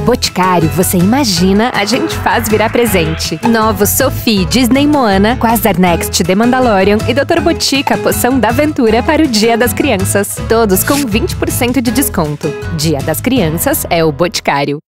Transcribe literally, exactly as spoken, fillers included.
Boticário, você imagina, a gente faz virar presente. Novo Sophie Disney Moana, Quasar Next The Mandalorian e doutor Botica Poção da Aventura para o Dia das Crianças. Todos com vinte por cento de desconto. Dia das Crianças é o Boticário.